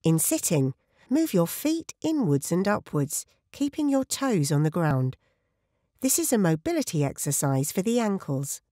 In sitting, move your feet inwards and upwards, keeping your toes on the ground. This is a mobility exercise for the ankles.